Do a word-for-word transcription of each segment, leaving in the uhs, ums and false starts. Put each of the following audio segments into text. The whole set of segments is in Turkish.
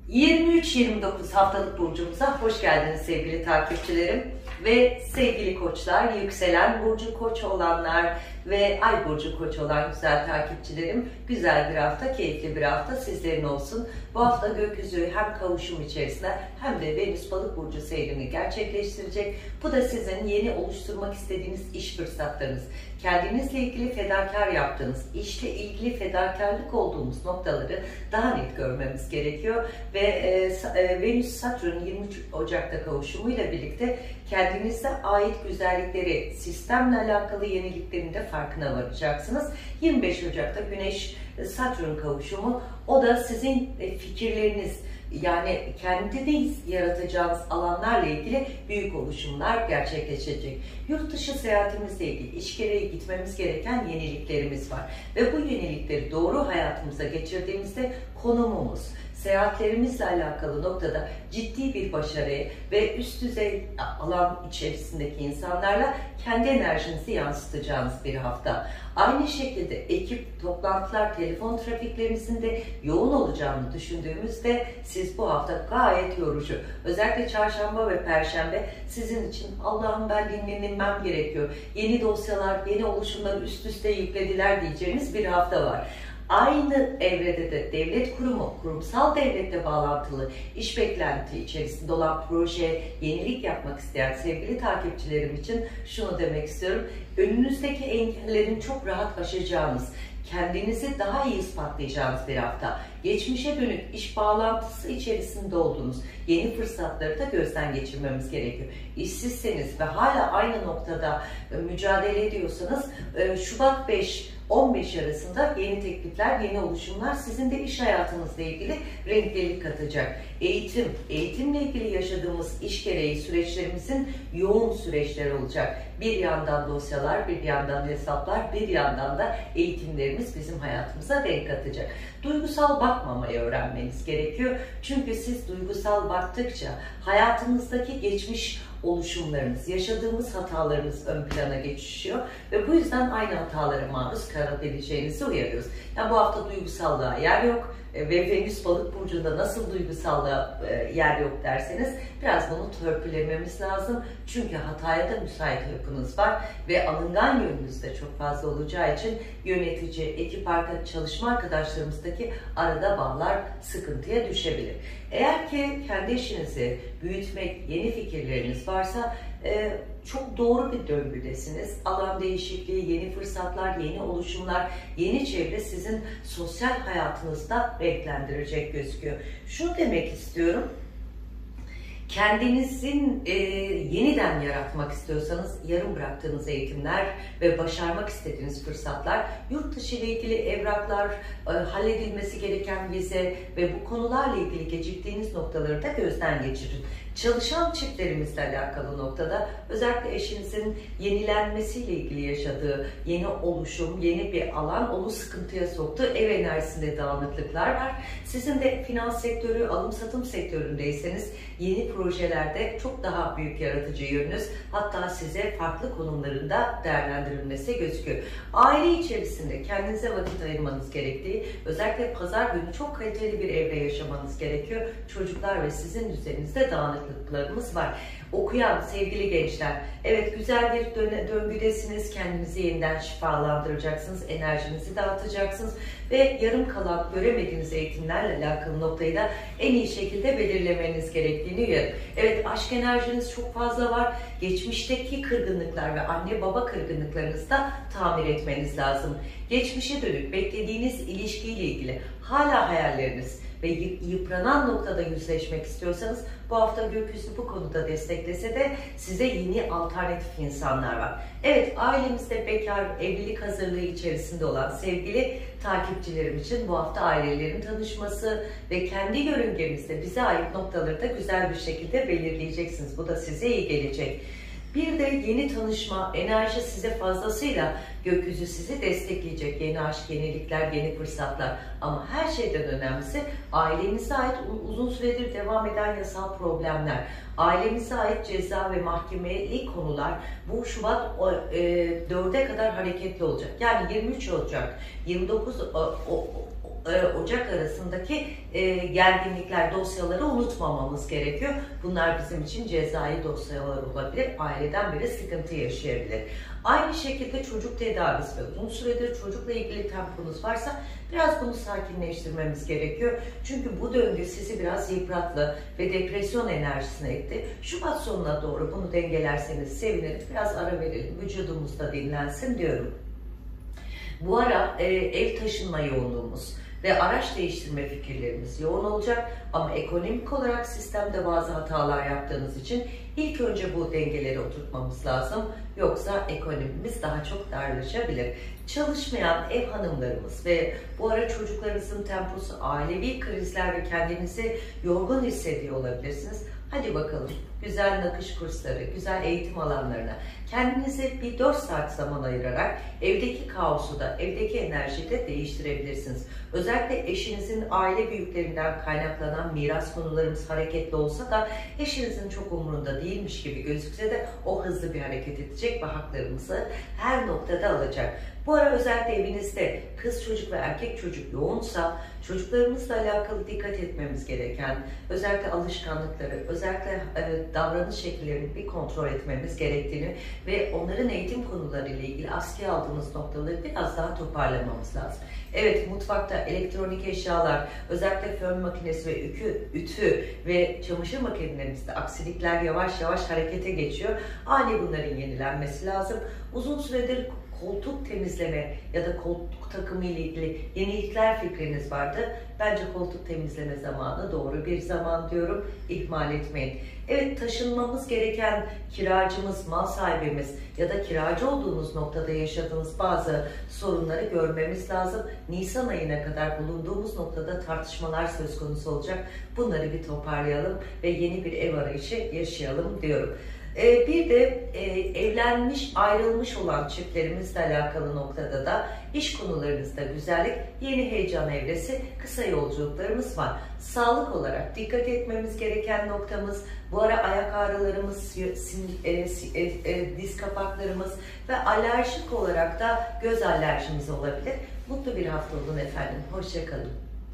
yirmi üç yirmi dokuz haftalık burcumuza hoş geldiniz sevgili takipçilerim ve sevgili koçlar, yükselen burcu koç olanlar ve ay burcu koç olan güzel takipçilerim. Güzel bir hafta, keyifli bir hafta sizlerin olsun. Bu hafta gökyüzü hem kavuşum içerisinde hem de Venüs balık burcu seyrini gerçekleştirecek. Bu da sizin yeni oluşturmak istediğiniz iş fırsatlarınız, kendinizle ilgili fedakar yaptığınız, işle ilgili fedakarlık olduğumuz noktaları daha net görmemiz gerekiyor. Ve e, e, Venüs-Satürn yirmi üç Ocak'ta kavuşumuyla birlikte kendinize ait güzellikleri, sistemle alakalı yeniliklerin de farkına varacaksınız. yirmi beş Ocak'ta Güneş-Satürn kavuşumu, o da sizin fikirleriniz, yani kendiniz yaratacağınız alanlarla ilgili büyük oluşumlar gerçekleşecek. Yurt dışı seyahatimizle ilgili iş gereği gitmemiz gereken yeniliklerimiz var. Ve bu yenilikleri doğru hayatımıza geçirdiğimizde konumumuz, seyahatlerimizle alakalı noktada ciddi bir başarı ve üst düzey alan içerisindeki insanlarla kendi enerjinizi yansıtacağınız bir hafta. Aynı şekilde ekip, toplantılar, telefon trafiklerinizin de yoğun olacağını düşündüğümüzde siz bu hafta gayet yorucu. Özellikle çarşamba ve perşembe sizin için Allah'ım ben dinlenmem gerekiyor, yeni dosyalar, yeni oluşumları üst üste yüklediler diyeceğiniz bir hafta var. Aynı evrede de devlet kurumu, kurumsal devletle bağlantılı iş beklenti içerisinde olan proje, yenilik yapmak isteyen sevgili takipçilerim için şunu demek istiyorum. Önünüzdeki engellerin çok rahat aşacağınız, kendinizi daha iyi ispatlayacağınız bir hafta. Geçmişe dönük iş bağlantısı içerisinde olduğunuz yeni fırsatları da gözden geçirmemiz gerekiyor. İşsizseniz ve hala aynı noktada mücadele ediyorsanız Şubat beş on beş arasında yeni teklifler, yeni oluşumlar sizin de iş hayatınızla ilgili renklilik katacak. Eğitim, eğitimle ilgili yaşadığımız iş gereği süreçlerimizin yoğun süreçleri olacak. Bir yandan dosyalar, bir yandan hesaplar, bir yandan da eğitimlerimiz bizim hayatımıza renk katacak. Duygusal bakmamayı öğrenmeniz gerekiyor. Çünkü siz duygusal baktıkça hayatınızdaki geçmiş oluşumlarınız, yaşadığımız hatalarınız ön plana geçiyor ve bu yüzden aynı hatalara maruz kalabileceğinizi uyarıyoruz. Yani bu hafta duygusallığa yer yok ve Venüs balık burcunda nasıl duygusallığa yer yok derseniz biraz bunu törpülememiz lazım. Çünkü hataya da müsait yapınız var ve alıngan yönünüz de çok fazla olacağı için yönetici, ekip arkadaş, çalışma arkadaşlarımızdaki arada bağlar sıkıntıya düşebilir. Eğer ki kendi işinizi büyütmek, yeni fikirleriniz varsa e, çok doğru bir döngüdesiniz. Alan değişikliği, yeni fırsatlar, yeni oluşumlar, yeni çevre sizin sosyal hayatınızda renklendirecek gözüküyor. Şunu demek istiyorum. Kendinizin e, yeniden yaratmak istiyorsanız yarım bıraktığınız eğitimler ve başarmak istediğiniz fırsatlar, yurt dışı ile ilgili evraklar, e, halledilmesi gereken vize ve bu konularla ilgili geciktiğiniz noktaları da gözden geçirin. Çalışan çiftlerimizle alakalı noktada özellikle eşinizin yenilenmesiyle ilgili yaşadığı yeni oluşum, yeni bir alan onu sıkıntıya soktu. Ev enerjisinde dağınıklıklar var. Sizin de finans sektörü, alım satım sektöründeyseniz yeni projelerde çok daha büyük yaratıcı yönünüz, hatta size farklı konumlarında değerlendirilmesi gözüküyor. Aile içerisinde kendinize vakit ayırmanız gerektiği, özellikle pazar günü çok kaliteli bir evde yaşamanız gerekiyor. Çocuklar ve sizin üzerinizde dağınıklıklarımız var. Okuyan sevgili gençler, evet güzel bir döngüdesiniz, kendinizi yeniden şifalandıracaksınız, enerjinizi dağıtacaksınız ve yarım kalan göremediğiniz eğitimlerle alakalı noktayı da en iyi şekilde belirlemeniz gerektiğini uyarım. Evet, aşk enerjiniz çok fazla var, geçmişteki kırgınlıklar ve anne baba kırgınlıklarınızı da tamir etmeniz lazım. Geçmişe dönük beklediğiniz ilişkiyle ilgili hala hayalleriniz ve yıpranan noktada yüzleşmek istiyorsanız bu hafta gökyüzü bu konuda desteklese de size yeni alternatif insanlar var. Evet, ailemizde bekar, evlilik hazırlığı içerisinde olan sevgili takipçilerim için bu hafta ailelerin tanışması ve kendi yörüngemizde bize ait noktaları da güzel bir şekilde belirleyeceksiniz. Bu da size iyi gelecek. Bir de yeni tanışma, enerji size fazlasıyla, gökyüzü sizi destekleyecek. Yeni aşk, yenilikler, yeni fırsatlar. Ama her şeyden önemlisi ailenize ait uzun süredir devam eden yasal problemler. Ailemize ait ceza ve mahkemeli konular bu Şubat dörde kadar hareketli olacak. Yani yirmi üç Ocak, yirmi dokuz Ocak arasındaki e, gerginlikler, dosyaları unutmamamız gerekiyor. Bunlar bizim için cezai dosyalar olabilir. Aileden biri sıkıntı yaşayabilir. Aynı şekilde çocuk tedavisi ve uzun süredir çocukla ilgili temponuz varsa biraz bunu sakinleştirmemiz gerekiyor. Çünkü bu döngü sizi biraz yıprattı ve depresyon enerjisine etti. Şubat sonuna doğru bunu dengelerseniz sevinirim. Biraz ara verelim, vücudumuz da dinlensin diyorum. Bu ara e, ev taşınma yoğunluğumuz ve araç değiştirme fikirlerimiz yoğun olacak ama ekonomik olarak sistemde bazı hatalar yaptığınız için ilk önce bu dengeleri oturtmamız lazım. Yoksa ekonomimiz daha çok darlaşabilir. Çalışmayan ev hanımlarımız ve bu ara çocuklarınızın temposu, ailevi krizler ve kendinizi yorgun hissediyor olabilirsiniz. Hadi bakalım güzel nakış kursları, güzel eğitim alanlarına kendinize bir dört saat zaman ayırarak evdeki kaosu da, evdeki enerjiyi de değiştirebilirsiniz. Özellikle eşinizin aile büyüklerinden kaynaklanan miras konularımız hareketli olsa da eşinizin çok umurunda değilmiş gibi gözükse de o hızlı bir hareket edecek ve haklarımızı her noktada alacak. Bu ara özellikle evinizde kız çocuk ve erkek çocuk yoğunsa çocuklarımızla alakalı dikkat etmemiz gereken, özellikle alışkanlıkları, özellikle e, davranış şekillerini bir kontrol etmemiz gerektiğini ve onların eğitim konuları ile ilgili askıya aldığımız noktaları biraz daha toparlamamız lazım. Evet, mutfakta elektronik eşyalar, özellikle fön makinesi ve ütü, ütü ve çamaşır makinelerimizde aksilikler yavaş yavaş harekete geçiyor. Ani bunların yenilenmesi lazım. Uzun süredir koltuk temizleme ya da koltuk takımı ile ilgili yenilikler fikriniz vardı. Bence koltuk temizleme zamanı doğru bir zaman diyorum. İhmal etmeyin. Evet, taşınmamız gereken kiracımız, mal sahibimiz ya da kiracı olduğunuz noktada yaşadığınız bazı sorunları görmemiz lazım. Nisan ayına kadar bulunduğumuz noktada tartışmalar söz konusu olacak. Bunları bir toparlayalım ve yeni bir ev arayışı yaşayalım diyorum. Bir de evlenmiş, ayrılmış olan çiftlerimizle alakalı noktada da iş konularınızda güzellik, yeni heyecan evresi, kısa yolculuklarımız var. Sağlık olarak dikkat etmemiz gereken noktamız, bu ara ayak ağrılarımız, diz kapaklarımız ve alerjik olarak da göz alerjimiz olabilir. Mutlu bir hafta olun efendim. Hoşça kalın.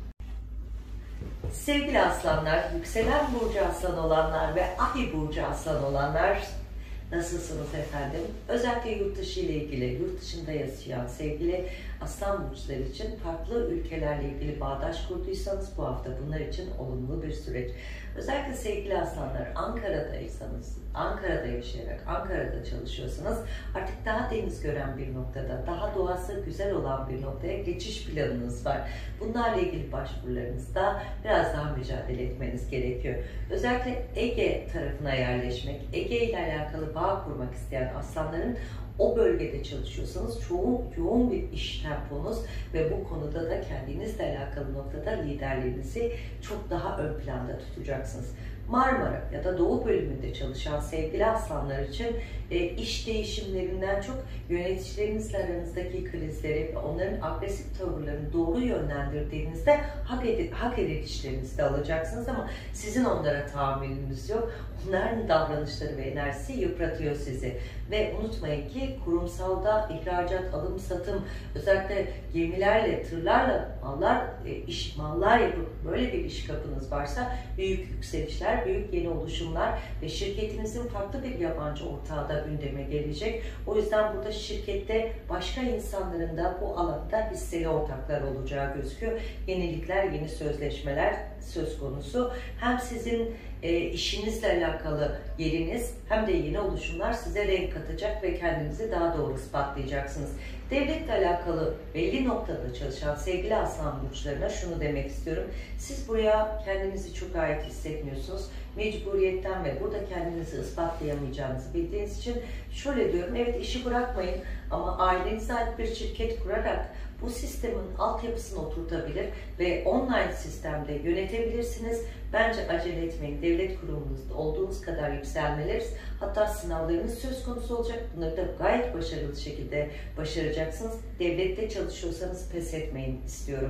Sevgili aslanlar, yükselen burcu aslan olanlar ve ay burcu aslan olanlar nasılsınız efendim? Özellikle yurt dışı ile ilgili, yurt dışında yaşayan sevgili aslan burçları için farklı ülkelerle ilgili bağdaş kurduysanız bu hafta bunlar için olumlu bir süreç. Özellikle sevgili aslanlar, Ankara'daysanız, Ankara'da yaşayarak, Ankara'da çalışıyorsanız artık daha deniz gören bir noktada, daha doğası güzel olan bir noktaya geçiş planınız var. Bunlarla ilgili başvurularınızda biraz daha mücadele etmeniz gerekiyor. Özellikle Ege tarafına yerleşmek, Ege ile alakalı bağ kurmak isteyen aslanların o bölgede çalışıyorsanız çoğu yoğun bir iş temponuz ve bu konuda da kendinizle alakalı noktada liderliğinizi çok daha ön planda tutacaksınız. Marmara ya da Doğu bölümünde çalışan sevgili aslanlar için e, iş değişimlerinden çok yöneticilerinizle aranızdaki krizleri ve onların agresif tavırlarını doğru yönlendirdiğinizde hak, edip, hak edilişlerinizi de alacaksınız ama sizin onlara tahammülünüz yok. Onların davranışları ve enerjisi yıpratıyor sizi. Ve unutmayın ki kurumsalda ihracat, alım, satım, özellikle gemilerle, tırlarla mallar, iş, mallar yapıp böyle bir iş kapınız varsa büyük yükselişler, büyük yeni oluşumlar ve şirketinizin farklı bir yabancı ortağı da gündeme gelecek. O yüzden burada şirkette başka insanların da bu alanda hisseli ortaklar olacağı gözüküyor. Yenilikler, yeni sözleşmeler söz konusu. Hem sizin e, işinizle alakalı yeriniz hem de yeni oluşumlar size renk katacak ve kendinizi daha doğru ispatlayacaksınız. Devletle alakalı belli noktada çalışan sevgili aslan burçlarına şunu demek istiyorum. Siz buraya kendinizi çok ait hissetmiyorsunuz. Mecburiyetten ve burada kendinizi ispatlayamayacağınızı bildiğiniz için şöyle diyorum. Evet, işi bırakmayın ama ailenize ait bir şirket kurarak bu sistemin altyapısını oturtabilir ve online sistemde yönetebilirsiniz. Bence acele etmeyin. Devlet kurumunuzda olduğunuz kadar yükselmeleriniz, hatta sınavlarınız söz konusu olacak. Bunları da gayet başarılı şekilde başaracaksınız. Devlette çalışıyorsanız pes etmeyin istiyorum.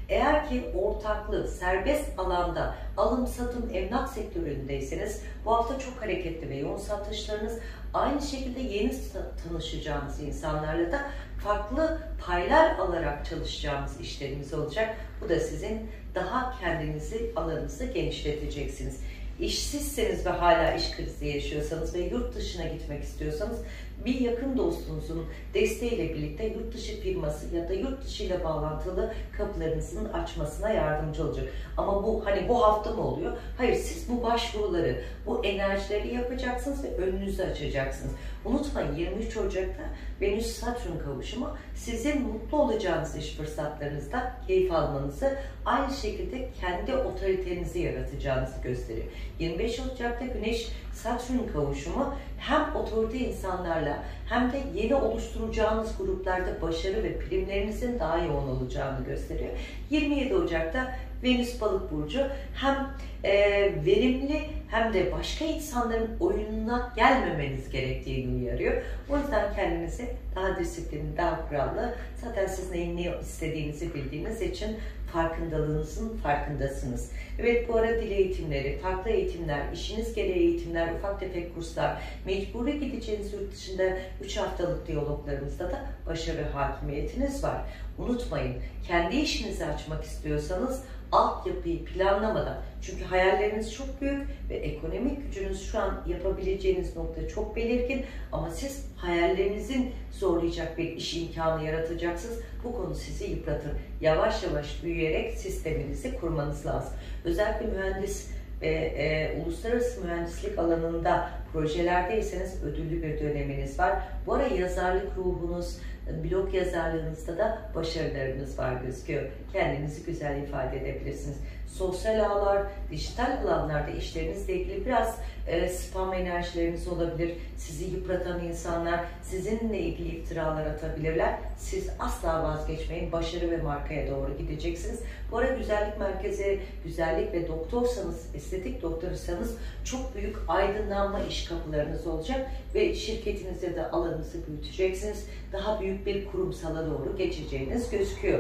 Eğer ki ortaklı, serbest alanda alım satım emlak sektöründeyseniz bu hafta çok hareketli ve yoğun satışlarınız, aynı şekilde yeni tanışacağınız insanlarla da farklı paylar alarak çalışacağınız işlerimiz olacak. Bu da sizin daha kendinizi, alanınızı genişleteceksiniz. İşsizseniz ve hala iş krizi yaşıyorsanız ve yurt dışına gitmek istiyorsanız bir yakın dostunuzun desteğiyle birlikte yurt dışı firması ya da yurt dışı ile bağlantılı kapılarınızın açmasına yardımcı olacak. Ama bu hani bu hafta mı oluyor? Hayır, siz bu başvuruları, bu enerjileri yapacaksınız ve önünüzü açacaksınız. Unutmayın, yirmi üç Ocak'ta Venüs-Satürn kavuşumu sizin mutlu olacağınız iş fırsatlarınızda keyif almanızı, aynı şekilde kendi otoritenizi yaratacağınızı gösteriyor. yirmi beş Ocak'ta Güneş-Satürn kavuşumu hem otorite insanlarla hem de yeni oluşturacağınız gruplarda başarı ve primlerinizin daha yoğun olacağını gösteriyor. yirmi yedi Ocak'ta Venüs Balık burcu hem e, verimli hem de başka insanların oyununa gelmemeniz gerektiğini uyarıyor. O yüzden kendinizi daha disiplinli, daha kurallı, zaten siz neyin ne istediğinizi bildiğiniz için farkındalığınızın farkındasınız. Evet, bu ara dil eğitimleri, farklı eğitimler, işiniz gereği eğitimler, ufak tefek kurslar, mecburi gideceğiniz yurt dışında üç haftalık diyaloglarımızda da başarı hakimiyetiniz var. Unutmayın, kendi işinizi açmak istiyorsanız altyapıyı planlamadan, çünkü hayalleriniz çok büyük ve ekonomik gücünüz şu an yapabileceğiniz nokta çok belirgin, ama siz hayallerinizin zorlayacak bir iş imkanı yaratacaksınız. Bu konu sizi yıpratır. Yavaş yavaş büyüyerek sisteminizi kurmanız lazım. Özellikle mühendis ve e, uluslararası mühendislik alanında projelerdeyseniz ödüllü bir döneminiz var. Bu ara yazarlık ruhunuz, blog yazarlığınızda da başarılarınız var gözüküyor. Kendinizi güzel ifade edebilirsiniz. Sosyal ağlar, dijital alanlarda işlerinizle ilgili biraz e, spam enerjileriniz olabilir. Sizi yıpratan insanlar sizinle ilgili iftiralar atabilirler. Siz asla vazgeçmeyin. Başarı ve markaya doğru gideceksiniz. Bu ara güzellik merkezi, güzellik ve doktorsanız, estetik doktorsanız çok büyük aydınlanma iş kapılarınız olacak ve şirketinize de alanınızı büyüteceksiniz. Daha büyük bir kurumsala doğru geçeceğiniz gözüküyor.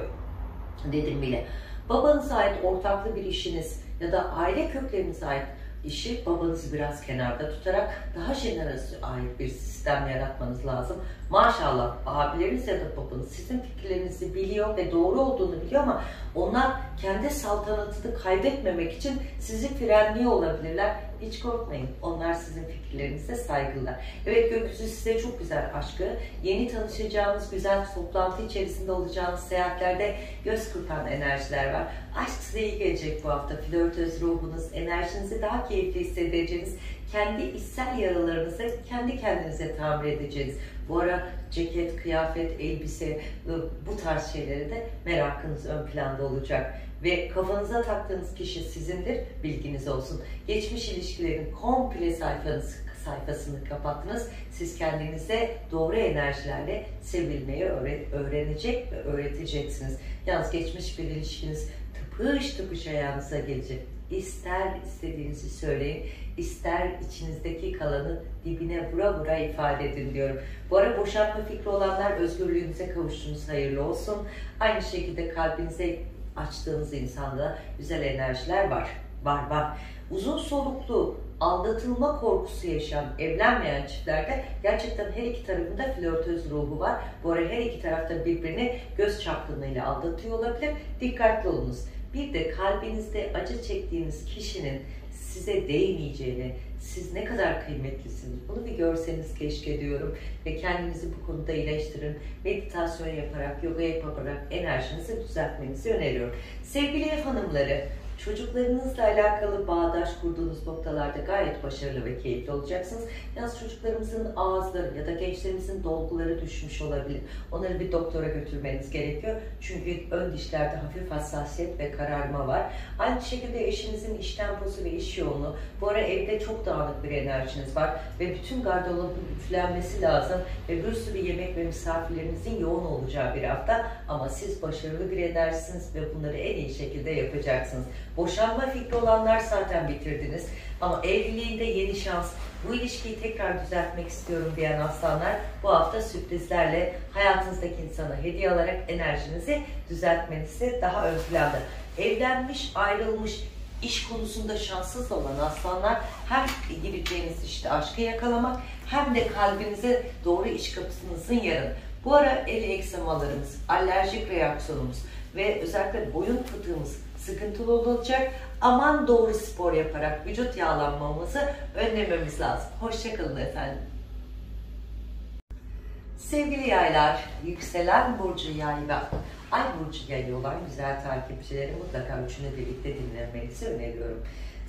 Dedim bile. Babanıza ait ortaklı bir işiniz ya da aile köklerinize ait işi babanızı biraz kenarda tutarak daha jenerasyona ait bir sistem yaratmanız lazım. Maşallah abileriniz ya da babanız sizin fikirlerinizi biliyor ve doğru olduğunu biliyor, ama onlar kendi saltanatını kaybetmemek için sizi frenliyor olabilirler. Hiç korkmayın. Onlar sizin fikirlerinize saygılılar. Evet, gökyüzü size çok güzel aşkı, yeni tanışacağınız, güzel toplantı içerisinde olacağınız seyahatlerde göz kırpan enerjiler var. Aşk size iyi gelecek bu hafta. Flörtöz ruhunuz, enerjinizi daha keyifli hissedeceğiniz, kendi içsel yaralarınızı kendi kendinize tamir edeceğiniz. Bu ara ceket, kıyafet, elbise, bu tarz şeylere de merakınız ön planda olacak. Ve kafanıza taktığınız kişi sizindir, bilginiz olsun. Geçmiş ilişkilerin komple sayfanız, sayfasını kapattınız. Siz kendinize doğru enerjilerle sevilmeyi öğrenecek ve öğreteceksiniz. Yalnız geçmiş bir ilişkiniz tıpış tıpış ayağınıza gelecek. İster istediğinizi söyleyin, ister içinizdeki kalanı dibine vura vura ifade edin diyorum. Bu ara boşanma fikri olanlar özgürlüğünüze kavuştunuz, hayırlı olsun. Aynı şekilde kalbinize açtığınız insanda güzel enerjiler var. Var var. Uzun soluklu, aldatılma korkusu yaşayan, evlenmeyen çiftlerde gerçekten her iki tarafında flörtöz ruhu var. Bu ara her iki tarafta birbirini göz çapkınlığıyla aldatıyor olabilir. Dikkatli olunuz. Bir de kalbinizde acı çektiğiniz kişinin size değmeyeceğini, siz ne kadar kıymetlisiniz, bunu bir görseniz keşke diyorum. Ve kendinizi bu konuda iyileştirin. Meditasyon yaparak, yoga yaparak enerjinizi düzeltmenizi öneriyorum. Sevgili ev hanımları, çocuklarınızla alakalı bağdaş kurduğunuz noktalarda gayet başarılı ve keyifli olacaksınız. Yalnız çocuklarımızın ağızları ya da gençlerimizin dolguları düşmüş olabilir. Onları bir doktora götürmeniz gerekiyor. Çünkü ön dişlerde hafif hassasiyet ve kararma var. Aynı şekilde eşinizin iş temposu ve iş yoğunluğu. Bu ara evde çok dağınık bir enerjiniz var ve bütün gardırobun ütülenmesi lazım ve bir sürü yemek ve misafirlerinizin yoğun olacağı bir hafta, ama siz başarılı bir enerjisiniz ve bunları en iyi şekilde yapacaksınız. Boşanma fikri olanlar zaten bitirdiniz. Ama evliliğinde yeni şans, bu ilişkiyi tekrar düzeltmek istiyorum diyen aslanlar bu hafta sürprizlerle hayatınızdaki insana hediye alarak enerjinizi düzeltmenizi daha ön planda. Evlenmiş, ayrılmış, iş konusunda şanssız olan aslanlar hem gireceğiniz işte aşkı yakalamak hem de kalbinize doğru iş kapısınızın yarın. Bu ara el eksemalarımız, alerjik reaksiyonumuz ve özellikle boyun fıtığımız sıkıntılı olacak. Aman doğru spor yaparak vücut yağlanmamızı önlememiz lazım. Hoşçakalın efendim. Sevgili yaylar, yükselen burcu yay ve ay burcu yayı olan güzel takipçileri mutlaka üçünü birlikte dinlemenizi öneriyorum.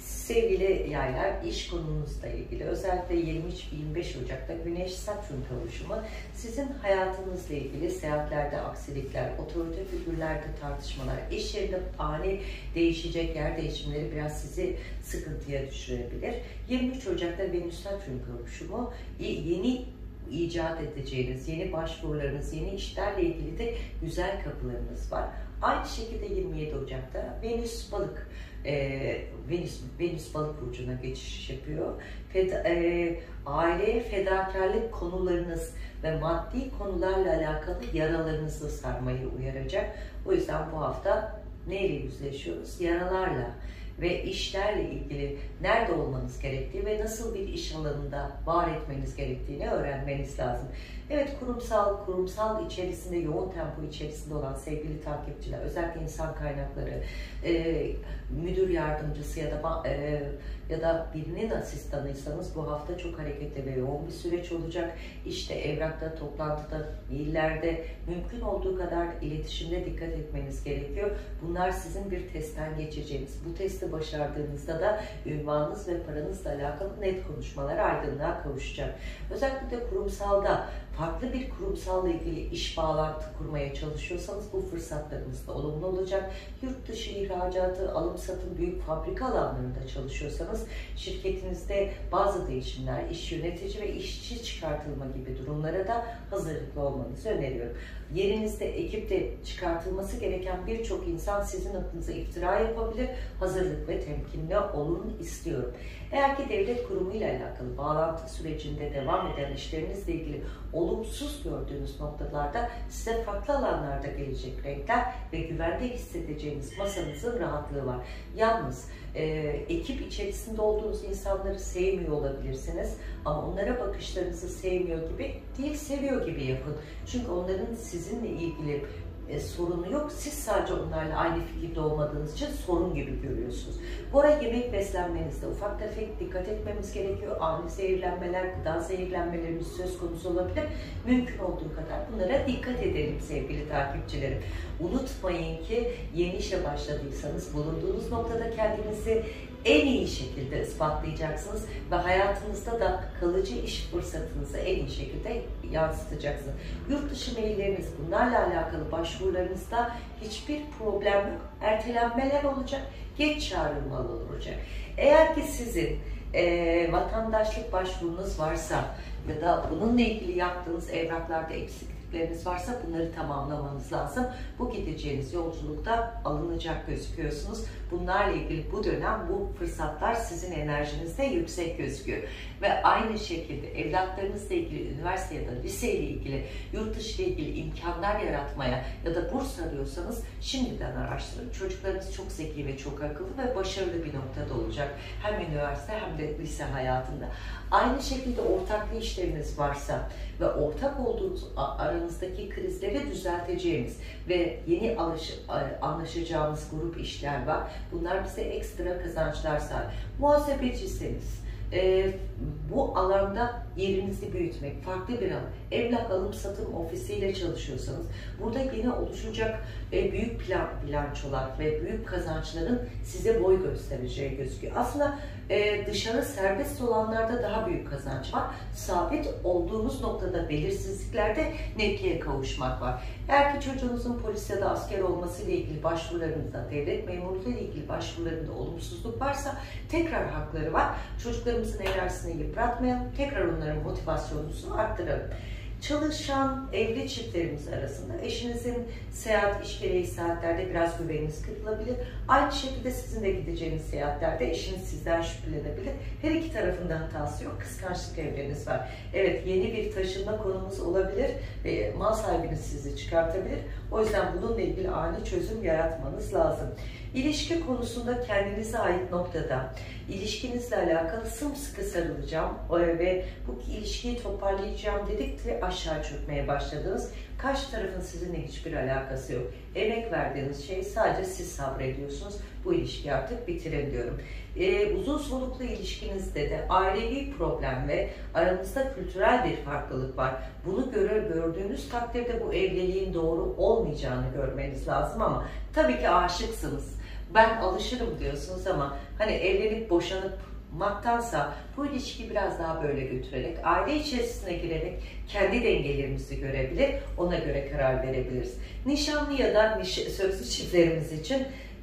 Sevgili yaylar, iş konunuzla ilgili özellikle yirmi üç yirmi beş Ocak'ta Güneş-Satürn kavuşumu sizin hayatınızla ilgili seyahatlerde aksilikler, otorite figürlerde tartışmalar, iş yerinde ani değişecek yer değişimleri biraz sizi sıkıntıya düşürebilir. yirmi üç Ocak'ta Venüs-Satürn kavuşumu yeni icat edeceğiniz, yeni başvurularınız, yeni işlerle ilgili de güzel kapılarınız var. Aynı şekilde yirmi yedi Ocak'ta Venüs Balık, e, Venüs, Venüs Balık burcuna geçiş yapıyor. Feda, e, aileye fedakarlık konularınız ve maddi konularla alakalı yaralarınızı sarmayı uyaracak. O yüzden bu hafta neyle yüzleşiyoruz? Yaralarla ve işlerle ilgili nerede olmanız gerektiği ve nasıl bir iş alanında var etmeniz gerektiğini öğrenmeniz lazım. Evet, kurumsal, kurumsal içerisinde, yoğun tempo içerisinde olan sevgili takipçiler, özellikle insan kaynakları, e, müdür yardımcısı ya da e, ya da birinin asistanıysanız bu hafta çok hareketli ve yoğun bir süreç olacak. İşte evrakta, toplantıda, maillerde mümkün olduğu kadar iletişimde dikkat etmeniz gerekiyor. Bunlar sizin bir testten geçeceğiniz. Bu testi başardığınızda da ünvanınız ve paranızla alakalı net konuşmalar aydınlığa kavuşacak. Özellikle de kurumsalda farklı bir kurumsalla ilgili iş bağlantı kurmaya çalışıyorsanız bu fırsatlarınız da olumlu olacak. Yurt dışı ihracatı, alım satım, büyük fabrika alanlarında çalışıyorsanız şirketinizde bazı değişimler, iş yönetici ve işçi çıkartılma gibi durumlara da hazırlıklı olmanızı öneriyorum. Yerinizde, ekipte çıkartılması gereken birçok insan sizin adınıza iftira yapabilir. Hazırlık ve temkinli olun istiyorum. Eğer ki devlet kurumuyla alakalı bağlantı sürecinde devam eden işlerinizle ilgili olumsuz gördüğünüz noktalarda size farklı alanlarda gelecek renkler ve güvende hissedeceğiniz masanızın rahatlığı var. Yalnız e, ekip içerisinde olduğunuz insanları sevmiyor olabilirsiniz ama onlara bakışlarınızı sevmiyor gibi değil, seviyor gibi yapın. Çünkü onların sizinle ilgili E, sorunu yok. Siz sadece onlarla aynı fikirde olmadığınız için sorun gibi görüyorsunuz. Bu ara yemek beslenmenizde ufak tefek dikkat etmemiz gerekiyor. Ani zehirlenmeler, gıda zehirlenmelerimiz söz konusu olabilir. Mümkün olduğu kadar bunlara dikkat edelim sevgili takipçilerim. Unutmayın ki yeni işe başladıysanız bulunduğunuz noktada kendinizi en iyi şekilde ispatlayacaksınız ve hayatınızda da kalıcı iş fırsatınızı en iyi şekilde yansıtacaksınız. Yurt dışı mailleriniz, bunlarla alakalı başvurularınızda hiçbir problem yok. Ertelenmeler olacak, geç çağrılmalı olacak. Eğer ki sizin e, vatandaşlık başvurunuz varsa ya da bununla ilgili yaptığınız evraklarda eksiklikleriniz varsa bunları tamamlamanız lazım. Bu gideceğiniz yolculukta alınacak gözüküyorsunuz. Bunlarla ilgili bu dönem bu fırsatlar sizin enerjinizde yüksek gözüküyor. Ve aynı şekilde evlatlarınızla ilgili, üniversite ya da lise ile ilgili, yurt dışı ile ilgili imkanlar yaratmaya ya da burs arıyorsanız şimdiden araştırın. Çocuklarınız çok zeki ve çok akıllı ve başarılı bir noktada olacak. Hem üniversite hem de lise hayatında. Aynı şekilde ortaklı işleriniz varsa ve ortak olduğunuz aranızdaki krizleri düzelteceğimiz ve yeni anlaşacağımız grup işler var. Bunlar bize ekstra kazançlar sağlar. Muhasebecisiniz. Ee, bu alanda yerinizi büyütmek, farklı bir alan, emlak alım satım ofisiyle çalışıyorsanız burada yine oluşacak e, büyük plan, bilançolar ve büyük kazançların size boy göstereceği gözüküyor. Aslında e, dışarı serbest olanlarda daha büyük kazanç var. Sabit olduğunuz noktada belirsizliklerde netliğe kavuşmak var. Eğer ki çocuğunuzun polis ya da asker olması ile ilgili başvurularınızda, devlet memurluğu ile ilgili başvurularında olumsuzluk varsa tekrar hakları var. Çocuklarımızın enerjisini yıpratmayalım, tekrar onların motivasyonunu arttıralım. Çalışan evli çiftlerimiz arasında eşinizin seyahat, iş gereği saatlerde biraz güveniniz kırılabilir. Aynı şekilde sizin de gideceğiniz seyahatlerde eşiniz sizden şüphelenebilir. Her iki tarafında hatası yok. Kıskançlık evreniz var. Evet, yeni bir taşınma konumuz olabilir ve mal sahibiniz sizi çıkartabilir. O yüzden bununla ilgili ani çözüm yaratmanız lazım. İlişki konusunda kendinize ait noktada ilişkinizle alakalı sımsıkı sarılacağım ve bu ilişkiyi toparlayacağım dedikçe aşağı çökmeye başladınız. Karşı tarafın sizinle hiçbir alakası yok. Emek verdiğiniz şey sadece siz sabrediyorsunuz. Bu ilişkiyi artık bitirin diyorum. Ee, uzun soluklu ilişkinizde de ailevi problem ve aranızda kültürel bir farklılık var. Bunu göre, gördüğünüz takdirde bu evliliğin doğru olmayacağını görmeniz lazım ama tabii ki aşıksınız. Ben alışırım diyorsunuz ama hani evlenip boşanmaktansa bu ilişkiyi biraz daha böyle götürerek, aile içerisine girerek kendi dengelerimizi görebilir, ona göre karar verebiliriz. Nişanlı ya da niş sözlü çiftlerimiz için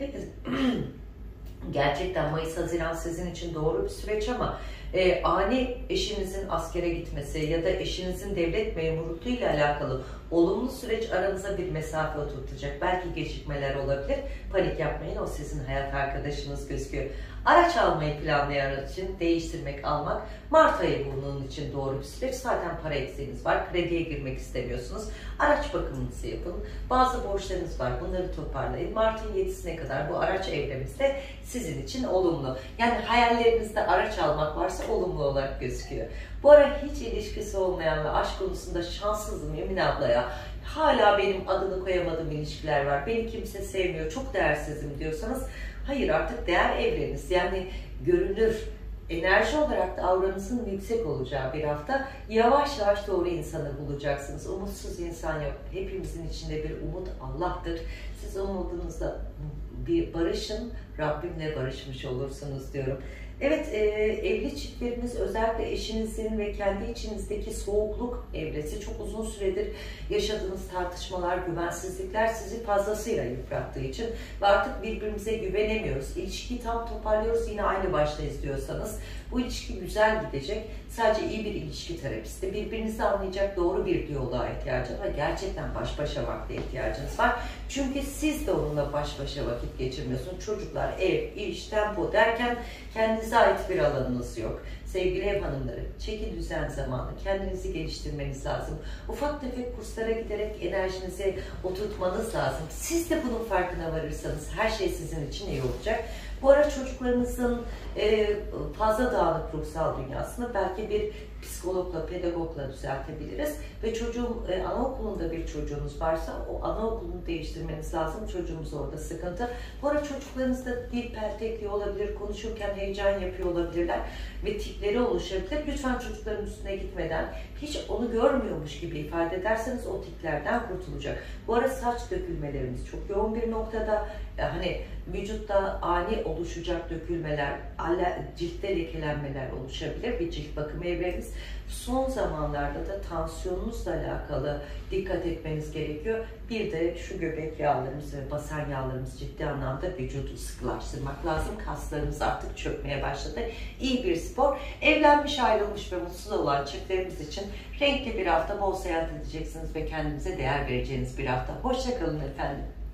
gerçekten Mayıs-Haziran sizin için doğru bir süreç ama e, ani eşinizin askere gitmesi ya da eşinizin devlet memurluğuyla alakalı olumlu süreç aranıza bir mesafe oturtacak. Belki gecikmeler olabilir. Panik yapmayın, o sizin hayat arkadaşınız gözüküyor. Araç almayı planlayan için değiştirmek, almak Mart ayı bunun için doğru bir süreç. Zaten para eksiğiniz var, krediye girmek istemiyorsunuz. Araç bakımınızı yapın. Bazı borçlarınız var, bunları toparlayın. Mart'ın yedisine kadar bu araç evremizde sizin için olumlu. Yani hayallerinizde araç almak varsa olumlu olarak gözüküyor. Bu ara hiç ilişkisi olmayan ve aşk konusunda şanssızım Yemin ablaya, hala benim adını koyamadığım ilişkiler var, beni kimse sevmiyor, çok değersizim diyorsanız, hayır, artık değer evreniz, yani görünür, enerji olarak da auranızın yüksek olacağı bir hafta. Yavaş yavaş doğru insanı bulacaksınız. Umutsuz insan yok. Hepimizin içinde bir umut Allah'tır. Siz umudunuzla bir barışın, Rabbimle barışmış olursunuz diyorum. Evet, e, evli çiftlerimiz özellikle eşinizin ve kendi içinizdeki soğukluk evresi, çok uzun süredir yaşadığınız tartışmalar, güvensizlikler sizi fazlasıyla yıprattığı için ve artık birbirimize güvenemiyoruz. İlişkiyi tam toparlıyoruz, yine aynı baştayız diyorsanız bu ilişki güzel gidecek. Sadece iyi bir ilişki terapisti, birbirinizi anlayacak doğru bir diyaloğa ihtiyacınız var. Gerçekten baş başa vakte ihtiyacınız var. Çünkü siz de onunla baş başa vakit geçirmiyorsunuz. Çocuklar, ev, iş, tempo derken kendinize ait bir alanınız yok. Sevgili ev hanımları, çeki düzen zamanı, kendinizi geliştirmeniz lazım. Ufak tefek kurslara giderek enerjinizi oturtmanız lazım. Siz de bunun farkına varırsanız her şey sizin için iyi olacak. Bu ara çocuklarınızın e, fazla dağınık ruhsal dünyasını belki bir psikologla, pedagogla düzeltebiliriz. Ve çocuğum, e, anaokulunda bir çocuğunuz varsa o anaokulunu değiştirmeniz lazım. Çocuğumuz orada sıkıntı. Bu ara çocuklarınızda dil peltekliği olabilir, konuşurken heyecan yapıyor olabilirler ve tikleri oluşabilir. Lütfen çocukların üstüne gitmeden hiç onu görmüyormuş gibi ifade ederseniz o tiklerden kurtulacak. Bu ara saç dökülmelerimiz çok yoğun bir noktada. Hani vücutta ani oluşacak dökülmeler, ciltte lekelenmeler oluşabilir. Bir cilt bakımı evreniz. Son zamanlarda da tansiyonunuzla alakalı dikkat etmeniz gerekiyor. Bir de şu göbek yağlarımız ve basen yağlarımız ciddi anlamda vücudu sıkılaştırmak lazım. Kaslarımız artık çökmeye başladı. İyi bir spor. Evlenmiş, ayrılmış ve mutsuz olan çiftlerimiz için renkli bir hafta, bol seyahat edeceksiniz ve kendinize değer vereceğiniz bir hafta. Hoşça kalın efendim.